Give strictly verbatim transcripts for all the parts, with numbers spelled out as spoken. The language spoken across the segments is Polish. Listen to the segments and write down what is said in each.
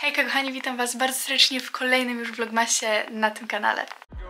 Hejka kochani, witam was bardzo serdecznie w kolejnym już vlogmasie na tym kanale.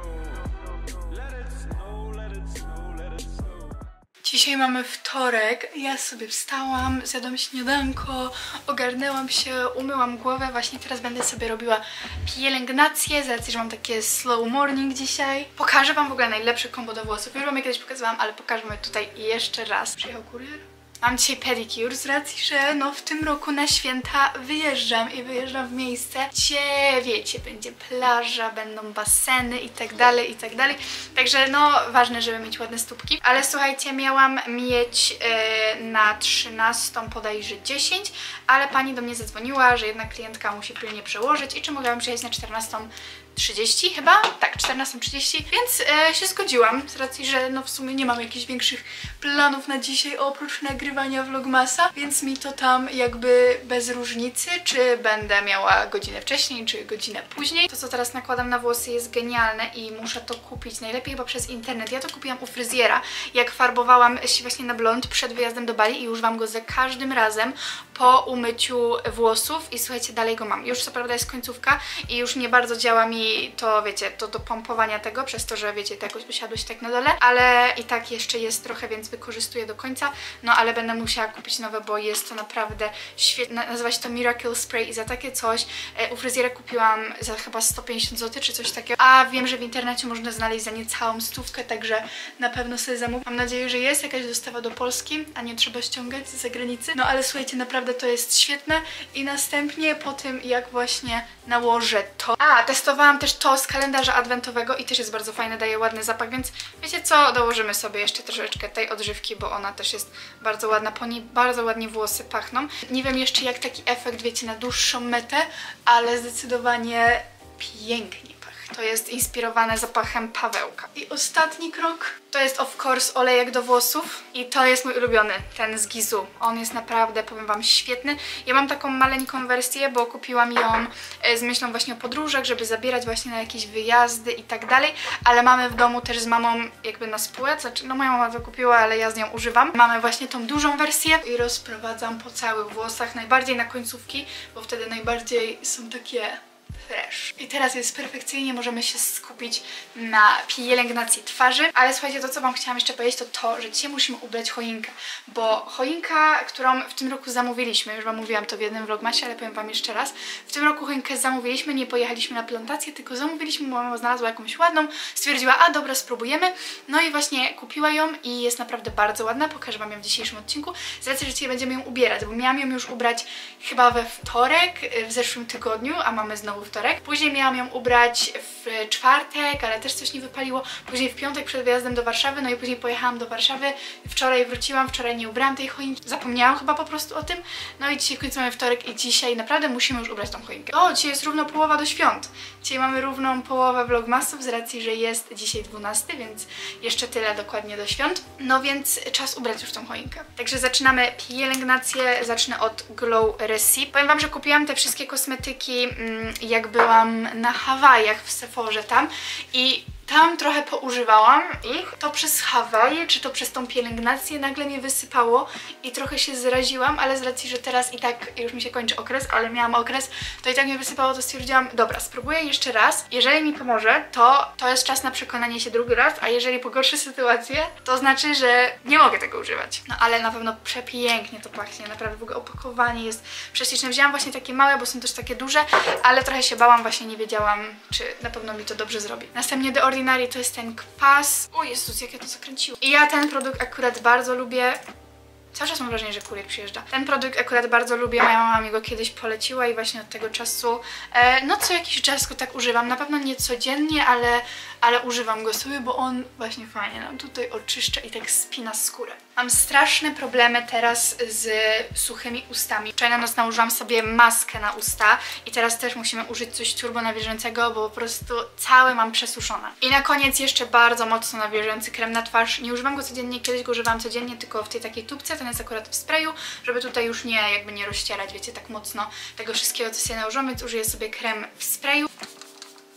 Dzisiaj mamy wtorek, ja sobie wstałam, zjadłam śniadanko, ogarnęłam się, umyłam głowę, właśnie teraz będę sobie robiła pielęgnację, z racji, że mam takie slow morning dzisiaj. Pokażę wam w ogóle najlepsze kombo do włosów, już wam je kiedyś pokazywałam, ale pokażę wam tutaj jeszcze raz. Przyjechał kurier. Mam dzisiaj pedicure z racji, że no w tym roku na święta wyjeżdżam i wyjeżdżam w miejsce, gdzie wiecie, będzie plaża, będą baseny i tak dalej, i tak dalej. Także no ważne, żeby mieć ładne stópki. Ale słuchajcie, miałam mieć yy, na trzynastą bodajże dziesięć, ale pani do mnie zadzwoniła, że jedna klientka musi pilnie przełożyć i czy mogłabym przyjechać na czternastą trzydzieści chyba? Tak, czternastą trzydzieści, więc e, się zgodziłam, z racji, że no w sumie nie mam jakichś większych planów na dzisiaj oprócz nagrywania vlogmasa, więc mi to tam jakby bez różnicy, czy będę miała godzinę wcześniej, czy godzinę później. To, co teraz nakładam na włosy, jest genialne i muszę to kupić najlepiej chyba przez internet. Ja to kupiłam u fryzjera, jak farbowałam się właśnie na blond przed wyjazdem do Bali i używam go za każdym razem po umyciu włosów i słuchajcie, dalej go mam. Już co prawda jest końcówka i już nie bardzo działa mi to, wiecie, to do pompowania tego, przez to, że wiecie, to jakoś wysiadłość tak na dole, ale i tak jeszcze jest trochę, więc wykorzystuję do końca, no ale będę musiała kupić nowe, bo jest to naprawdę świetne, nazywa się to Miracle Spray i za takie coś e, u fryzjera kupiłam za chyba sto pięćdziesiąt złotych czy coś takiego, a wiem, że w internecie można znaleźć za niecałą stówkę, także na pewno sobie zamówię. Mam nadzieję, że jest jakaś dostawa do Polski, a nie trzeba ściągać z zagranicy, no ale słuchajcie, naprawdę to jest świetne i następnie po tym, jak właśnie nałożę to, a testowałam też to z kalendarza adwentowego i też jest bardzo fajne, daje ładny zapach, więc wiecie co, dołożymy sobie jeszcze troszeczkę tej odżywki, bo ona też jest bardzo ładna, po niej bardzo ładnie włosy pachną. Nie wiem jeszcze jak taki efekt, wiecie, na dłuższą metę, ale zdecydowanie pięknie pach. To jest inspirowane zapachem Pawełka. I ostatni krok to jest of course olejek do włosów i to jest mój ulubiony, ten z Gizu. On jest naprawdę, powiem wam, świetny. Ja mam taką maleńką wersję, bo kupiłam ją z myślą właśnie o podróżach, żeby zabierać właśnie na jakieś wyjazdy i tak dalej, ale mamy w domu też z mamą jakby na spółę, znaczy no moja mama to kupiła, ale ja z nią używam. Mamy właśnie tą dużą wersję i rozprowadzam po całych włosach, najbardziej na końcówki, bo wtedy najbardziej są takie fresh. I teraz jest perfekcyjnie, możemy się skupić na pielęgnacji twarzy. Ale słuchajcie, to co wam chciałam jeszcze powiedzieć, to to, że dzisiaj musimy ubrać choinkę, bo choinka, którą w tym roku zamówiliśmy, już wam mówiłam to w jednym vlogmasie, ale powiem wam jeszcze raz, w tym roku choinkę zamówiliśmy, nie pojechaliśmy na plantację, tylko zamówiliśmy, bo mama znalazła jakąś ładną, stwierdziła, a dobra, spróbujemy, no i właśnie kupiła ją i jest naprawdę bardzo ładna, pokażę wam ją w dzisiejszym odcinku, z racji, że dzisiaj będziemy ją ubierać, bo miałam ją już ubrać chyba we wtorek, w zeszłym tygodniu, a mamy znowu wtorek. Później miałam ją ubrać w czwartek, ale też coś nie wypaliło. Później w piątek przed wyjazdem do Warszawy, no i później pojechałam do Warszawy. Wczoraj wróciłam, wczoraj nie ubrałam tej choinki. Zapomniałam chyba po prostu o tym. No i dzisiaj w końcu mamy wtorek i dzisiaj naprawdę musimy już ubrać tą choinkę. O, dzisiaj jest równo połowa do świąt. Dzisiaj mamy równą połowę vlogmasów z racji, że jest dzisiaj dwunasty, więc jeszcze tyle dokładnie do świąt. No więc czas ubrać już tą choinkę. Także zaczynamy pielęgnację. Zacznę od Glow Recipe. Powiem wam, że kupiłam te wszystkie kosmetyki mm, jak byłam na Hawajach w Sephorze tam i tam trochę poużywałam ich. To przez Hawaje, czy to przez tą pielęgnację nagle mnie wysypało i trochę się zraziłam, ale z racji, że teraz i tak już mi się kończy okres, ale miałam okres, to i tak mnie wysypało, to stwierdziłam, dobra, spróbuję jeszcze raz. Jeżeli mi pomoże, to to jest czas na przekonanie się drugi raz, a jeżeli pogorszy sytuację, to znaczy, że nie mogę tego używać. No ale na pewno przepięknie to pachnie, naprawdę w ogóle opakowanie jest prześliczne. Wzięłam właśnie takie małe, bo są też takie duże, ale trochę się bałam, właśnie nie wiedziałam, czy na pewno mi to dobrze zrobi. Następnie The Ordinary to jest ten kwas. O Jezus, jak ja to zakręciłam. I ja ten produkt akurat bardzo lubię. Cały czas mam wrażenie, że kurier przyjeżdża. Ten produkt akurat bardzo lubię, moja mama mi go kiedyś poleciła i właśnie od tego czasu, e, no co jakiś czas go tak używam. Na pewno nie codziennie, ale, ale używam go sobie, bo on właśnie fajnie nam tutaj oczyszcza i tak spina skórę. Mam straszne problemy teraz z suchymi ustami. Wczoraj na noc nałożyłam sobie maskę na usta i teraz też musimy użyć coś turbo nawilżającego, bo po prostu całe mam przesuszone. I na koniec jeszcze bardzo mocno nawilżający krem na twarz. Nie używam go codziennie, kiedyś go używam codziennie, tylko w tej takiej tubce, ten jest akurat w sprayu, żeby tutaj już nie, jakby nie rozcierać, wiecie, tak mocno tego wszystkiego, co się nałożyłam, więc użyję sobie krem w sprayu.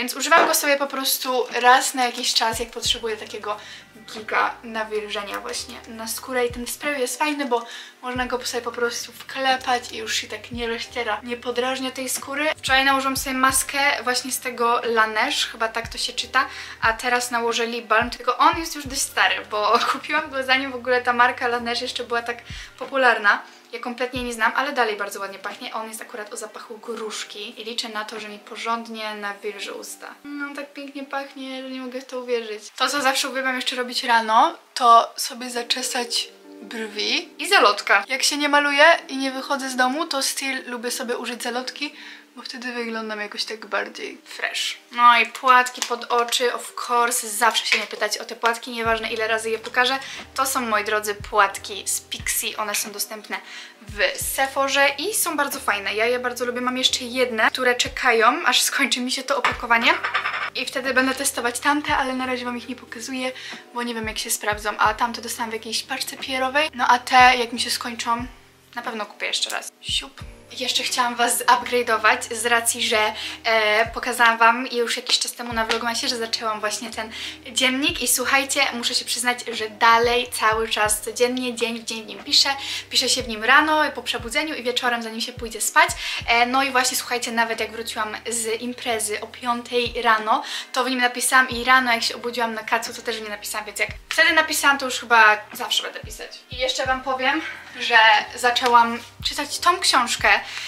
Więc używam go sobie po prostu raz na jakiś czas, jak potrzebuję takiego giga nawilżenia właśnie na skórę i ten spray jest fajny, bo można go sobie po prostu wklepać i już się tak nie rozciera, nie podrażnia tej skóry. Wczoraj nałożyłam sobie maskę właśnie z tego Laneige, chyba tak to się czyta, a teraz nałożę Lip Balm, tylko on jest już dość stary, bo kupiłam go zanim w ogóle ta marka Laneige jeszcze była tak popularna. Ja kompletnie nie znam, ale dalej bardzo ładnie pachnie. On jest akurat o zapachu gruszki i liczę na to, że mi porządnie nawilży usta. No tak pięknie pachnie, że nie mogę w to uwierzyć. To, co zawsze uwielbiam jeszcze robić rano, to sobie zaczesać brwi i zalotka. Jak się nie maluję i nie wychodzę z domu, to still lubię sobie użyć zalotki, bo wtedy wyglądam jakoś tak bardziej fresh. No i płatki pod oczy, of course, zawsze się nie pytać o te płatki, nieważne ile razy je pokażę. To są, moi drodzy, płatki z Pixi, one są dostępne w Sephorze i są bardzo fajne. Ja je bardzo lubię, mam jeszcze jedne, które czekają, aż skończy mi się to opakowanie i wtedy będę testować tamte, ale na razie wam ich nie pokazuję, bo nie wiem jak się sprawdzą, a tamte dostałam w jakiejś paczce P R-owej, no a te jak mi się skończą, na pewno kupię jeszcze raz. Siup. Jeszcze chciałam was upgrade'ować z racji, że e, pokazałam wam już jakiś czas temu na vlogmasie, że zaczęłam właśnie ten dziennik i słuchajcie, muszę się przyznać, że dalej cały czas codziennie, dzień w dzień w nim piszę. Piszę się w nim rano, po przebudzeniu i wieczorem, zanim się pójdzie spać. E, no i właśnie słuchajcie, nawet jak wróciłam z imprezy o piątej rano, to w nim napisałam i rano jak się obudziłam na kacu, to też w nim napisałam, więc jak wtedy napisałam, to już chyba zawsze będę pisać. I jeszcze wam powiem, że zaczęłam czytać tą książkę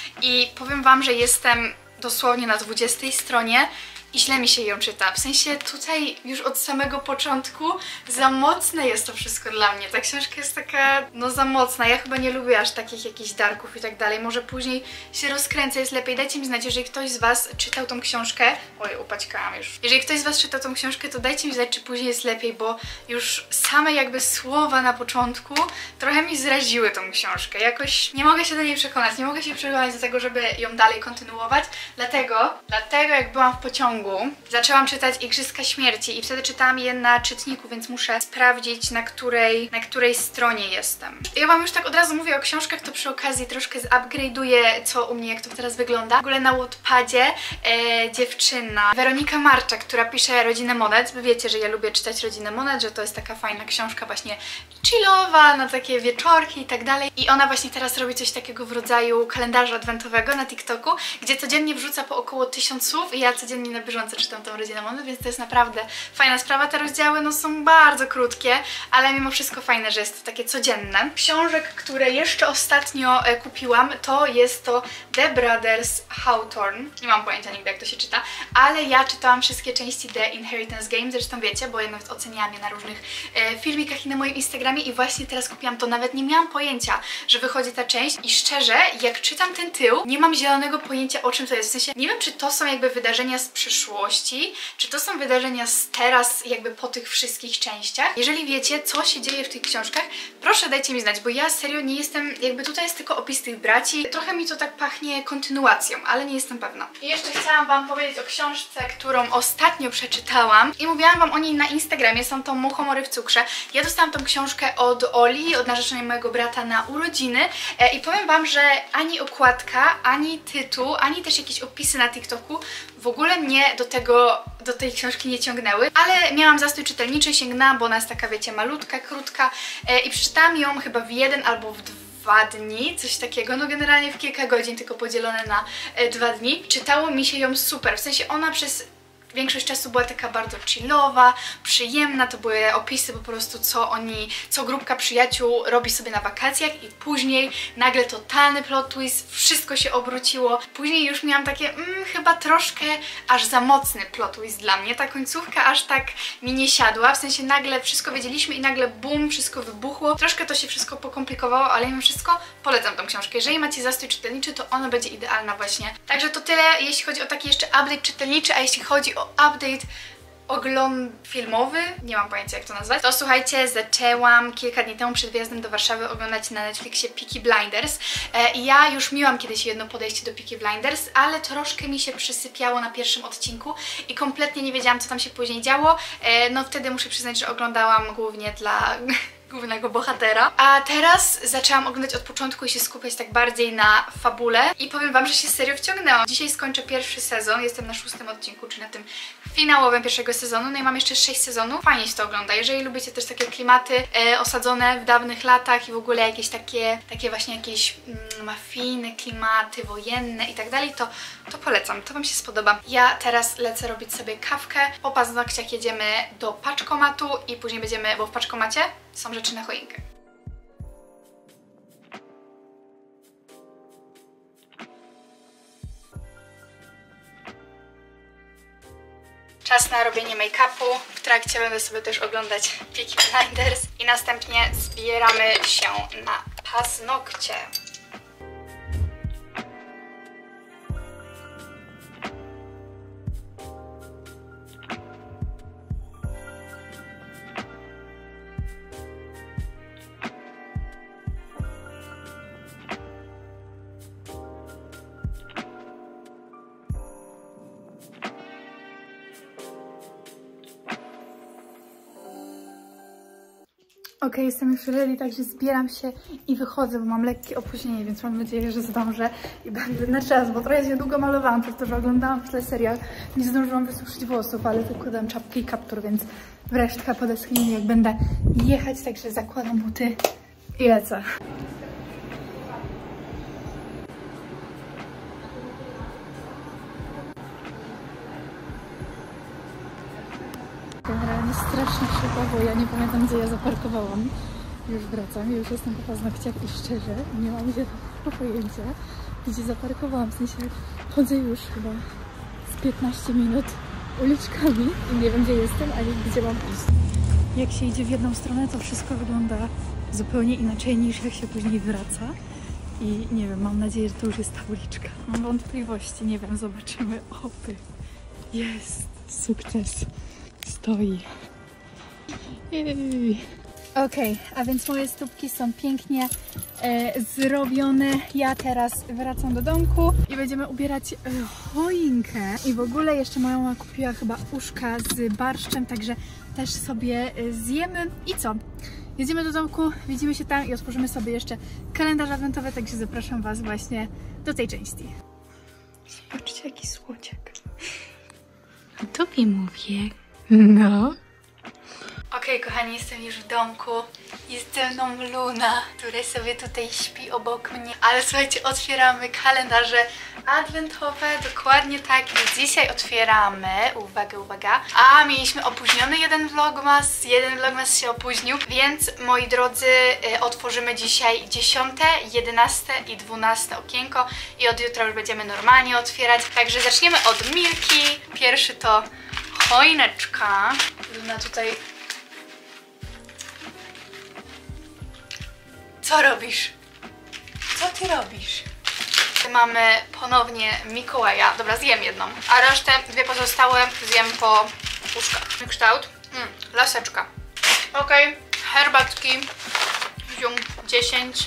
i powiem wam, że jestem dosłownie na dwudziestej stronie i źle mi się ją czyta. W sensie tutaj już od samego początku za mocne jest to wszystko dla mnie. Ta książka jest taka, no za mocna. Ja chyba nie lubię aż takich jakichś darków i tak dalej. Może później się rozkręcę, jest lepiej. Dajcie mi znać, jeżeli ktoś z was czytał tą książkę. Oj, upaćkałam już. Jeżeli ktoś z was czytał tą książkę, to dajcie mi znać, czy później jest lepiej, bo już same jakby słowa na początku trochę mi zraziły tą książkę. Jakoś nie mogę się do niej przekonać. Nie mogę się przekonać do tego, żeby ją dalej kontynuować. Dlatego, dlatego jak byłam w pociągu, zaczęłam czytać Igrzyska Śmierci i wtedy czytałam je na czytniku, więc muszę sprawdzić, na której, na której stronie jestem. Ja wam już tak od razu mówię o książkach, to przy okazji troszkę zupgrade'uję, co u mnie, jak to teraz wygląda. W ogóle na Wattpadzie e, dziewczyna Weronika Marczak, która pisze Rodzinę Monet. Wy wiecie, że ja lubię czytać Rodzinę Monet, że to jest taka fajna książka właśnie chillowa, na takie wieczorki i tak dalej. I ona właśnie teraz robi coś takiego w rodzaju kalendarza adwentowego na TikToku, gdzie codziennie wrzuca po około tysiąc słów i ja codziennie na bieżąco czytam tą Rodzinę Monet, więc to jest naprawdę fajna sprawa. Te rozdziały no są bardzo krótkie, ale mimo wszystko fajne, że jest to takie codzienne. Książek, które jeszcze ostatnio e, kupiłam, to jest to The Brothers Hawthorne. Nie mam pojęcia nigdy, jak to się czyta, ale ja czytałam wszystkie części The Inheritance Game, zresztą wiecie, bo ja nawet oceniałam je na różnych e, filmikach i na moim Instagramie i właśnie teraz kupiłam to. Nawet nie miałam pojęcia, że wychodzi ta część i szczerze, jak czytam ten tył, nie mam zielonego pojęcia, o czym to jest. W sensie, nie wiem, czy to są jakby wydarzenia z przyszłości, czy to są wydarzenia z teraz, jakby po tych wszystkich częściach. Jeżeli wiecie, co się dzieje w tych książkach, proszę dajcie mi znać, bo ja serio nie jestem, jakby tutaj jest tylko opis tych braci. Trochę mi to tak pachnie kontynuacją, ale nie jestem pewna. I jeszcze chciałam wam powiedzieć o książce, którą ostatnio przeczytałam i mówiłam wam o niej na Instagramie, są to Muchomory w cukrze. Ja dostałam tą książkę od Oli, od narzeczonej mojego brata na urodziny e, i powiem wam, że ani okładka, ani tytuł, ani też jakieś opisy na TikToku w ogóle mnie do tego, do tej książki nie ciągnęły, ale miałam zastój czytelniczy, sięgnęłam, bo ona jest taka, wiecie, malutka, krótka e, i przeczytałam ją chyba w jeden albo w dwa dni, coś takiego, no generalnie w kilka godzin, tylko podzielone na e, dwa dni. Czytało mi się ją super, w sensie ona przez większość czasu była taka bardzo chillowa, przyjemna, to były opisy po prostu, co oni, co grupka przyjaciół robi sobie na wakacjach i później nagle totalny plot twist, wszystko się obróciło. Później już miałam takie, mm, chyba troszkę aż za mocny plot twist dla mnie, ta końcówka aż tak mi nie siadła, w sensie nagle wszystko wiedzieliśmy i nagle bum, wszystko wybuchło. Troszkę to się wszystko pokomplikowało, ale mimo wszystko polecam tą książkę. Jeżeli macie zastój czytelniczy, to ona będzie idealna właśnie. Także to tyle, jeśli chodzi o taki jeszcze update czytelniczy, a jeśli chodzi o update ogląd filmowy, nie mam pojęcia jak to nazwać, to słuchajcie, zaczęłam kilka dni temu przed wyjazdem do Warszawy oglądać na Netflixie Peaky Blinders e, i ja już miałam kiedyś jedno podejście do Peaky Blinders, ale troszkę mi się przysypiało na pierwszym odcinku i kompletnie nie wiedziałam, co tam się później działo, e, no wtedy muszę przyznać, że oglądałam głównie dla głównego bohatera. A teraz zaczęłam oglądać od początku i się skupiać tak bardziej na fabule i powiem wam, że się serio wciągnęłam. Dzisiaj skończę pierwszy sezon, jestem na szóstym odcinku, czy na tym finałowym pierwszego sezonu, no i mam jeszcze sześć sezonów. Fajnie się to ogląda. Jeżeli lubicie też takie klimaty e, osadzone w dawnych latach i w ogóle jakieś takie, takie właśnie jakieś mm, mafijne klimaty, wojenne i tak dalej, to, to polecam, to wam się spodoba. Ja teraz lecę robić sobie kawkę, po paznokciach jedziemy do paczkomatu i później będziemy, bo w paczkomacie są rzeczy na choinkę. Czas na robienie make-upu. W trakcie będę sobie też oglądać Peaky Blinders i następnie zbieramy się na paznokcie. Ok, jestem już ready, także zbieram się i wychodzę, bo mam lekkie opóźnienie, więc mam nadzieję, że zdążę i będę na czas, bo trochę się długo malowałam, przez to, że oglądałam w tle serial. Nie zdążyłam wysuszyć włosów, ale tylko dam czapkę i kaptur, więc resztka podeschnie, jak będę jechać, także zakładam buty i lecę. Generalnie strasznie szybko, bo ja nie pamiętam, gdzie ja zaparkowałam. Już wracam, już jestem po paznokciach i szczerze nie mam żadnego pojęcia, gdzie zaparkowałam. W sensie chodzę już chyba z piętnaście minut uliczkami i nie wiem, gdzie jestem, ani gdzie mam iść. Jak się idzie w jedną stronę, to wszystko wygląda zupełnie inaczej, niż jak się później wraca. I nie wiem, mam nadzieję, że to już jest ta uliczka. Mam wątpliwości, nie wiem, zobaczymy. Opy. Jest sukces. Stoi. Okej, okay, a więc moje stópki są pięknie e, zrobione. Ja teraz wracam do domku i będziemy ubierać e, choinkę. I w ogóle jeszcze moja mama kupiła chyba uszka z barszczem, także też sobie e, zjemy. I co? Jedziemy do domku, widzimy się tam i otworzymy sobie jeszcze kalendarz adwentowy, także zapraszam was właśnie do tej części. Zobaczcie, jaki słodziak. A tobie mówię. No. Okej, okay, kochani, jestem już w domku. Jest ze mną Luna, która sobie tutaj śpi obok mnie. Ale słuchajcie, otwieramy kalendarze adwentowe, dokładnie tak. I dzisiaj otwieramy, uwaga, uwaga, a mieliśmy opóźniony jeden vlogmas, jeden vlogmas się opóźnił, więc moi drodzy, y, otworzymy dzisiaj dziesiąte, jedenaste i dwunaste okienko i od jutra już będziemy normalnie otwierać. Także zaczniemy od Milki. Pierwszy to choineczka. Luna tutaj... Co robisz? Co ty robisz? Mamy ponownie Mikołaja. Dobra, zjem jedną. A resztę, dwie pozostałe, zjem po puszkach. Kształt. Mm, laseczka. Okej. Okay. Herbatki. Zium dziesięć.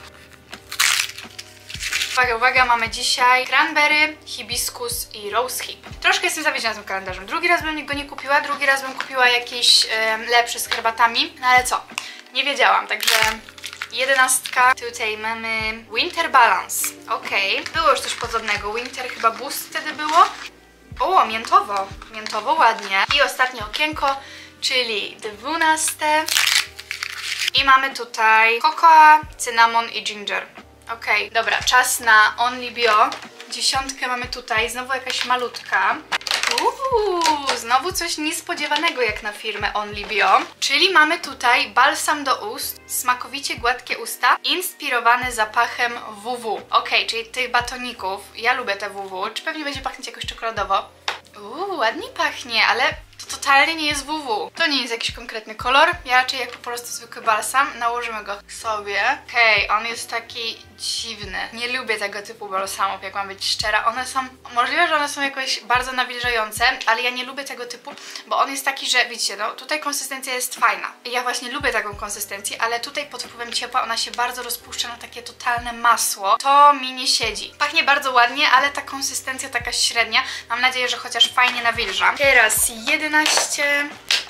Uwaga, uwaga, mamy dzisiaj cranberry, hibiskus i rose hip. Troszkę jestem zawiedziona tym kalendarzem. Drugi raz bym go nie kupiła, drugi raz bym kupiła jakiś e, lepszy z herbatami. No ale co? Nie wiedziałam, także... Jedenastka. Tutaj mamy Winter Balance. Okej. Okay. Było już coś podobnego. Winter chyba Boost wtedy było. O, miętowo. Miętowo, ładnie. I ostatnie okienko, czyli dwunaste. I mamy tutaj cocoa, cynamon i ginger. Okej, okay. Dobra, czas na Only Bio. Dziesiątkę mamy tutaj, znowu jakaś malutka. Uuu, znowu coś niespodziewanego jak na firmę Only Bio. Czyli mamy tutaj balsam do ust, smakowicie gładkie usta, inspirowany zapachem W W. Ok, czyli tych batoników, ja lubię te W W, czy pewnie będzie pachnieć jakoś czekoladowo. Uuu, ładnie pachnie, ale to totalnie nie jest W W. To nie jest jakiś konkretny kolor, ja raczej jak po prostu zwykły balsam, nałożymy go sobie. Okej, okay, on jest taki dziwny. Nie lubię tego typu balsamów, jak mam być szczera. One są, możliwe, że one są jakoś bardzo nawilżające, ale ja nie lubię tego typu, bo on jest taki, że widzicie, no tutaj konsystencja jest fajna. Ja właśnie lubię taką konsystencję, ale tutaj pod wpływem ciepła ona się bardzo rozpuszcza na takie totalne masło. To mi nie siedzi. Pachnie bardzo ładnie, ale ta konsystencja taka średnia. Mam nadzieję, że chociaż fajnie nawilża. Teraz jedenaście.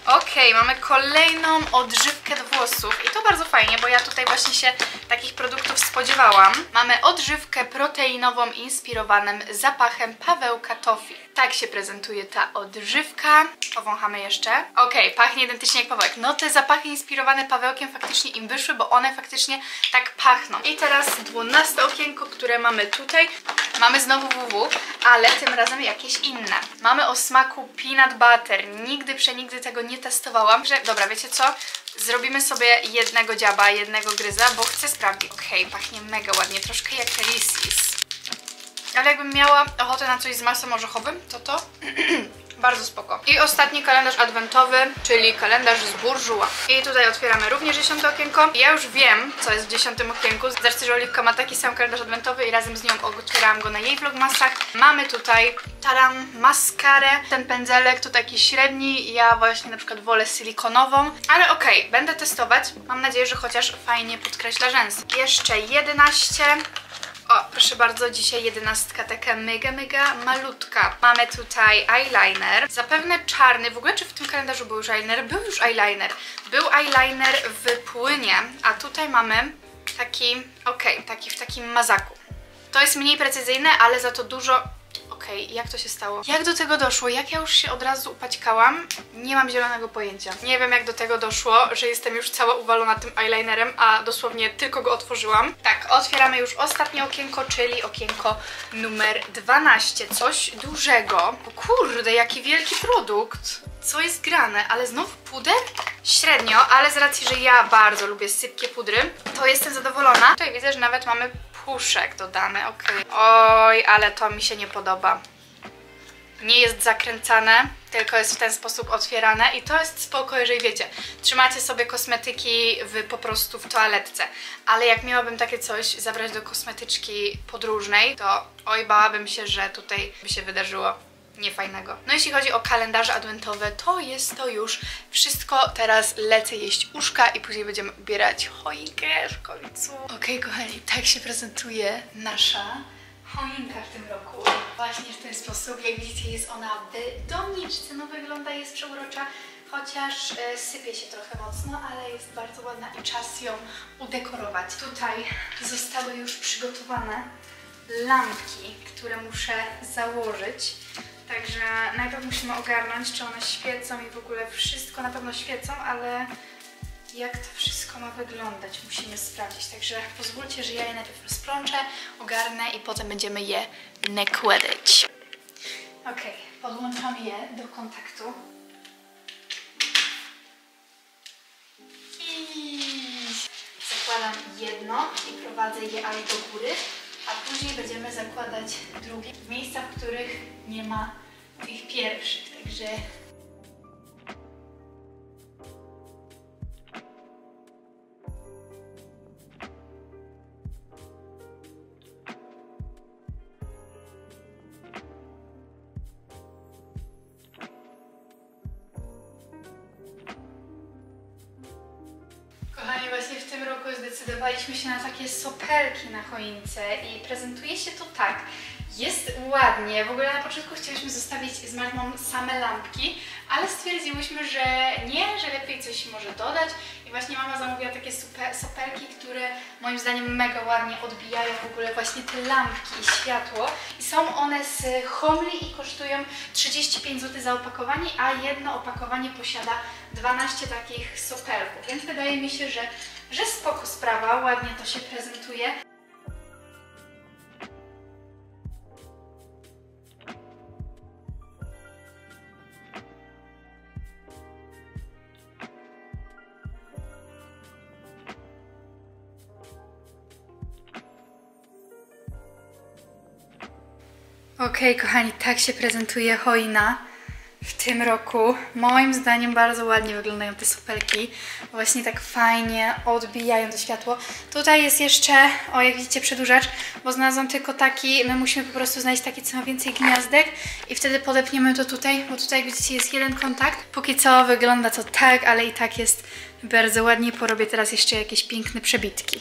Okej, okay, mamy kolejną odżywkę do włosów i to bardzo fajnie, bo ja tutaj właśnie się takich produktów spodziewałam. Mamy odżywkę proteinową inspirowanym zapachem Pawełka Toffee. Tak się prezentuje ta odżywka. Powąchamy jeszcze. Okej, okay, pachnie identycznie jak Pawełek. No te zapachy inspirowane Pawełkiem faktycznie im wyszły, bo one faktycznie tak pachną. I teraz dwunaste okienko, które mamy tutaj. Mamy znowu W W, ale tym razem jakieś inne. Mamy o smaku peanut butter. Nigdy, przenigdy tego nie testowałam. Że, dobra, wiecie co? Zrobimy sobie jednego dziaba, jednego gryza, bo chcę sprawdzić. Okej, okay, pachnie mega ładnie, troszkę jak Reese's. Ale jakbym miała ochotę na coś z masłem orzechowym, to to bardzo spoko. I ostatni kalendarz adwentowy, czyli kalendarz z Bourjois. I tutaj otwieramy również dziesiąte okienko. Ja już wiem, co jest w dziesiątym okienku. Zresztą, że Oliwka ma taki sam kalendarz adwentowy i razem z nią otwierałam go na jej vlogmasach. Mamy tutaj, tadam, maskarę. Ten pędzelek to taki średni. Ja właśnie na przykład wolę silikonową. Ale okej, okay, będę testować. Mam nadzieję, że chociaż fajnie podkreśla rzęsy. Jeszcze jedenaście. O, proszę bardzo, dzisiaj jedenastka taka mega, mega malutka. Mamy tutaj eyeliner, zapewne czarny. W ogóle czy w tym kalendarzu był już eyeliner? Był już eyeliner. Był eyeliner w płynie, a tutaj mamy taki, okej, okay, taki w takim mazaku. To jest mniej precyzyjne, ale za to dużo... Okej, okay, jak to się stało? Jak do tego doszło? Jak ja już się od razu upaćkałam? Nie mam zielonego pojęcia. Nie wiem, jak do tego doszło, że jestem już cała uwalona tym eyelinerem, a dosłownie tylko go otworzyłam. Tak, otwieramy już ostatnie okienko, czyli okienko numer dwanaście. Coś dużego. O kurde, jaki wielki produkt. Co jest grane? Ale znów puder? Średnio, ale z racji, że ja bardzo lubię sypkie pudry, to jestem zadowolona. Tutaj widzę, że nawet mamy puszek dodany, okej. Okay. Oj, ale to mi się nie podoba. Nie jest zakręcane, tylko jest w ten sposób otwierane i to jest spoko, jeżeli wiecie, trzymacie sobie kosmetyki w, po prostu w toaletce, ale jak miałabym takie coś zabrać do kosmetyczki podróżnej, to oj, bałabym się, że tutaj by się wydarzyło niefajnego. No jeśli chodzi o kalendarze adwentowe, to jest to już wszystko. Teraz lecę jeść uszka i później będziemy ubierać choinkę w końcu. Okej, okay, kochani, tak się prezentuje nasza choinka w tym roku. Właśnie w ten sposób. Jak widzicie, jest ona w doniczce. No wygląda, jest przeurocza, chociaż e, sypie się trochę mocno, ale jest bardzo ładna i czas ją udekorować. Tutaj zostały już przygotowane lampki, które muszę założyć. Także najpierw musimy ogarnąć, czy one świecą i w ogóle wszystko na pewno świecą, ale jak to wszystko ma wyglądać, musimy sprawdzić. Także pozwólcie, że ja je najpierw rozplączę, ogarnę i potem będziemy je nakładać. Ok, podłączam je do kontaktu. I zakładam jedno i prowadzę je aż do góry. A później będziemy zakładać drugie w miejscach, w których nie ma tych pierwszych, także... Kochani, właśnie w tym roku zdecydowaliśmy się na takie sopelki na choince i prezentuje się to tak. Jest ładnie, w ogóle na początku chcieliśmy zostawić z Martą same lampki, ale stwierdziłyśmy, że nie, że lepiej coś może dodać i właśnie mama zamówiła takie super, sopelki, które moim zdaniem mega ładnie odbijają w ogóle właśnie te lampki i światło i są one z Homely i kosztują trzydzieści pięć złotych za opakowanie, a jedno opakowanie posiada dwanaście takich sopelków, więc wydaje mi się, że, że spoko sprawa, ładnie to się prezentuje. Okej, okay, kochani, tak się prezentuje choina w tym roku. Moim zdaniem bardzo ładnie wyglądają te sopelki. Właśnie tak fajnie odbijają to światło. Tutaj jest jeszcze, o jak widzicie, przedłużacz, bo znalazłam tylko taki. My musimy po prostu znaleźć taki, co ma więcej gniazdek i wtedy podepniemy to tutaj, bo tutaj widzicie jest jeden kontakt. Póki co wygląda to tak, ale i tak jest bardzo ładnie. Porobię teraz jeszcze jakieś piękne przebitki.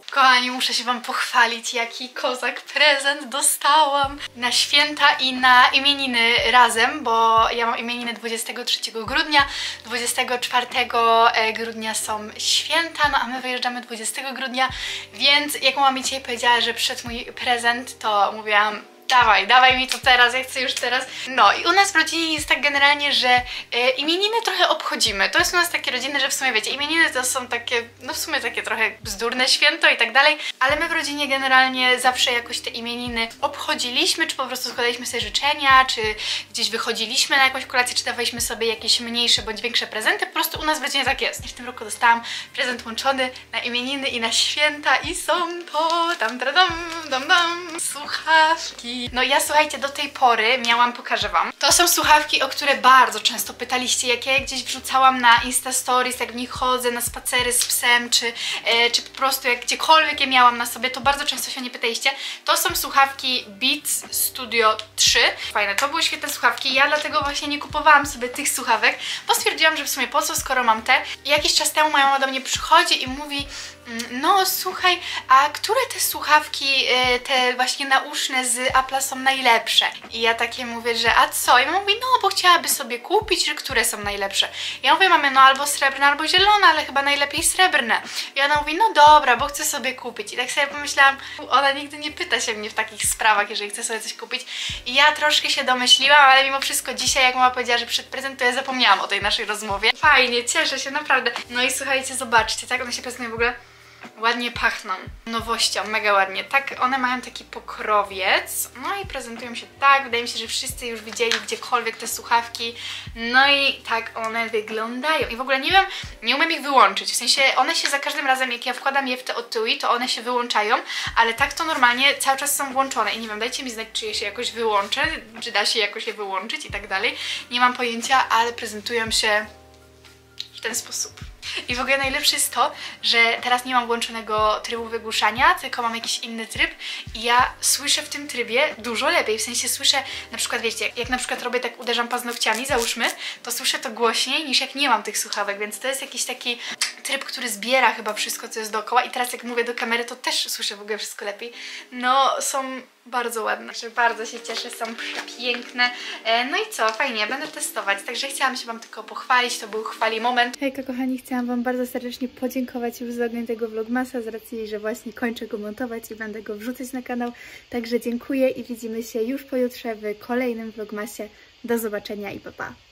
Kochani, muszę się wam pochwalić, jaki kozak prezent dostałam na święta i na imieniny razem, bo ja mam imieniny dwudziestego trzeciego grudnia, dwudziestego czwartego grudnia są święta, no a my wyjeżdżamy dwudziestego grudnia, więc jak mama mi dzisiaj powiedziała, że przed mój prezent, to mówiłam: dawaj, dawaj mi to teraz, ja chcę już teraz. No i u nas w rodzinie jest tak generalnie, że e, imieniny trochę obchodzimy. To jest u nas takie rodziny, że w sumie wiecie, imieniny to są takie, no w sumie takie trochę bzdurne święto i tak dalej, ale my w rodzinie generalnie zawsze jakoś te imieniny obchodziliśmy, czy po prostu składaliśmy sobie życzenia, czy gdzieś wychodziliśmy na jakąś kolację, czy dawaliśmy sobie jakieś mniejsze bądź większe prezenty. Po prostu u nas w rodzinie tak jest. I w tym roku dostałam prezent łączony na imieniny i na święta i są to tam, tam, tam, tam, słuchawki. No ja, słuchajcie, do tej pory miałam, pokażę wam. To są słuchawki, o które bardzo często pytaliście, jak ja je gdzieś wrzucałam na Insta Stories, jak w nich chodzę, na spacery z psem, czy, e, czy po prostu jak gdziekolwiek je miałam na sobie, to bardzo często się o nie pytaliście. To są słuchawki Beats Studio trzy. Fajne, to były świetne słuchawki. Ja dlatego właśnie nie kupowałam sobie tych słuchawek, bo stwierdziłam, że w sumie po co, skoro mam te. I jakiś czas temu moja mama do mnie przychodzi i mówi: no słuchaj, a które te słuchawki, te właśnie nauszne z Apple'a są najlepsze? I ja takie mówię, że a co? I mama mówi: no bo chciałaby sobie kupić, że które są najlepsze. Ja mówię mamie: no albo srebrne, albo zielone, ale chyba najlepiej srebrne. I ona mówi: no dobra, bo chcę sobie kupić. I tak sobie pomyślałam, ona nigdy nie pyta się mnie w takich sprawach, jeżeli chce sobie coś kupić. I ja troszkę się domyśliłam, ale mimo wszystko dzisiaj, jak mama powiedziała, że przed prezent, to ja zapomniałam o tej naszej rozmowie. Fajnie, cieszę się, naprawdę. No i słuchajcie, zobaczcie, tak one się prezentują w ogóle. Ładnie pachną, nowością, mega ładnie. Tak, one mają taki pokrowiec, no i prezentują się tak. Wydaje mi się, że wszyscy już widzieli gdziekolwiek te słuchawki. No i tak one wyglądają. I w ogóle nie wiem, nie umiem ich wyłączyć. W sensie one się za każdym razem, jak ja wkładam je w te etui, to one się wyłączają, ale tak to normalnie cały czas są włączone. I nie wiem, dajcie mi znać, czy je się jakoś wyłączę, czy da się jakoś je wyłączyć i tak dalej. Nie mam pojęcia, ale prezentują się w ten sposób. I w ogóle najlepsze jest to, że teraz nie mam włączonego trybu wygłuszania, tylko mam jakiś inny tryb i ja słyszę w tym trybie dużo lepiej, w sensie słyszę, na przykład wiecie, jak na przykład robię tak, uderzam paznokciami, załóżmy, to słyszę to głośniej niż jak nie mam tych słuchawek, więc to jest jakiś taki tryb, który zbiera chyba wszystko, co jest dookoła i teraz jak mówię do kamery, to też słyszę w ogóle wszystko lepiej. No, są bardzo ładne, także bardzo się cieszę, są przepiękne. No i co, fajnie, będę testować, także chciałam się wam tylko pochwalić, to był chwali moment. Hejka kochani, chciałam wam bardzo serdecznie podziękować już za oglądanie tego vlogmasa, z racji, że właśnie kończę go montować i będę go wrzucać na kanał, także dziękuję i widzimy się już pojutrze w kolejnym vlogmasie. Do zobaczenia i pa pa!